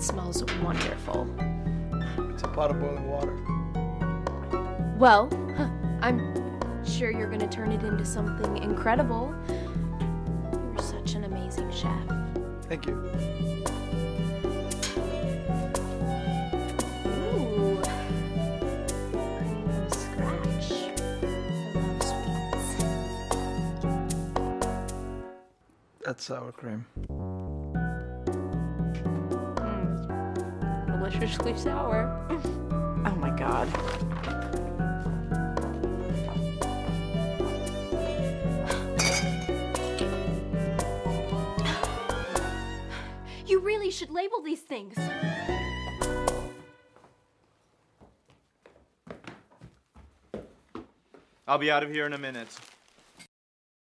smells wonderful. It's a pot of boiling water. Well, I'm sure you're gonna turn it into something incredible. You're such an amazing chef. Thank you. Ooh. Cream scratch. I love sweets. That's sour cream. Deliciously sour. Oh my God. You really should label these things. I'll be out of here in a minute.